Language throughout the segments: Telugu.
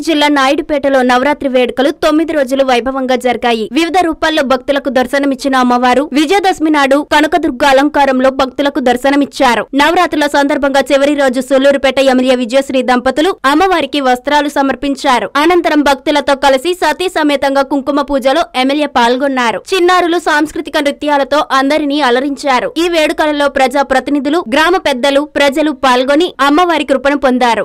జిల్లా నాయుడుపేటలో నవరాత్రి వేడుకలు 9 రోజులు వైభవంగా జరిగాయి. వివిధ రూపాల్లో భక్తులకు దర్శనమిచ్చిన అమ్మవారు విజయదశమి నాడు కనకదుర్గ అలంకారంలో భక్తులకు దర్శనమిచ్చారు. నవరాత్రుల సందర్భంగా చివరి రోజు సూళ్లూరుపేట ఎమ్మెల్యే విజయశ్రీ దంపతులు అమ్మవారికి వస్త్రాలు సమర్పించారు. అనంతరం భక్తులతో కలిసి సతీ సమేతంగా కుంకుమ పూజలో ఎమ్మెల్యే పాల్గొన్నారు. చిన్నారులు సాంస్కృతిక నృత్యాలతో అందరినీ అలరించారు. ఈ వేడుకలలో ప్రజా ప్రతినిధులు, గ్రామ పెద్దలు, ప్రజలు పాల్గొని అమ్మవారి కృపను పొందారు.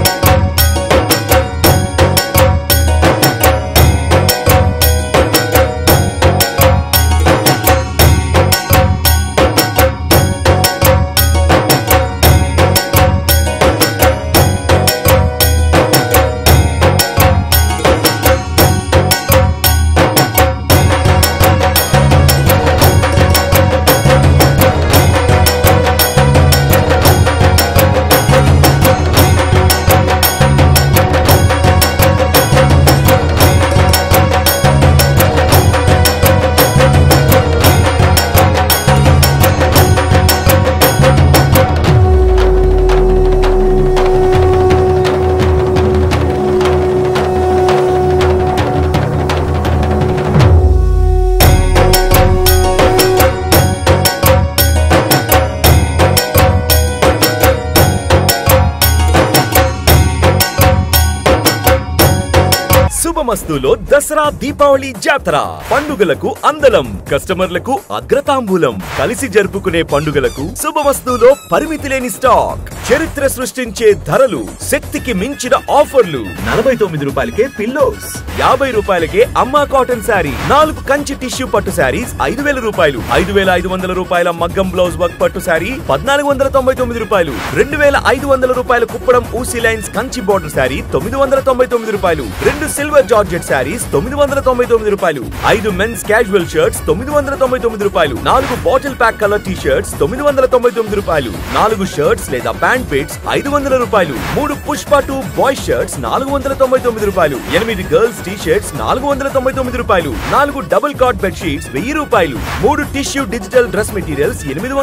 శుభమస్తులో దసరా దీపావళి జాతర పండుగలకు అందలం, కస్టమర్లకు అగ్రతాంబూలం. కలిసి జరుపుకునే పండుగలకు శుభమస్తులో పరిమితి లేని స్టాక్, చరిత్ర సృష్టించే ధరలు, శక్తికి మించిన ఆఫర్లు. 49 రూపాయలకే పిల్లోస్, 50 రూపాయలకే అమ్మా కాటన్ శారీ, 4 కంచి టిష్యూ పట్టు శారీస్ 5000 రూపాయలు, 5500 రూపాయల మగ్గం బ్లౌజ్ వర్క్ పట్టు శారీ 1499 రూపాయలు, 2500 రూపాయల కుప్పడం ఊసీ లైన్స్ కంచి బోర్డర్ శారీ 999 రూపాయలు, 2 సిల్వర్ జార్జెట్ శారీస్ 999 రూపాయలు, 5 మెన్స్ క్యాజువల్ షర్ట్స్ 999 రూపాయలు, 4 bottle pack colour T shirts 999 రూపాయలు, 4 షర్ట్స్ లేదా ప్యాంట్ పిట్స్ 500 రూపాయలు, 3 పుష్ప 2 బాయ్స్ షర్ట్స్ 499 రూపాయలు, 8 గర్ల్స్ టీ షర్ట్స్ 499 రూపాయలు, 4 డబుల్ కాట్ బెడ్ షీట్స్ 1000 రూపాయలు, 3 టిష్యూ డిజిటల్ డ్రెస్ మెటీరియల్స్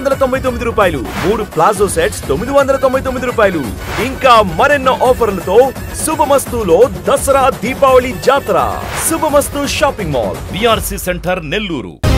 899 రూపాయలు, 3 ప్లాజో సెట్స్ 999 రూపాయలు. ఇంకా మరెన్నో ఆఫర్లతో శుభమస్తులో దసరా దీపావళి జాతర. Shubhamastu shopping mall, BRC centre Nellore.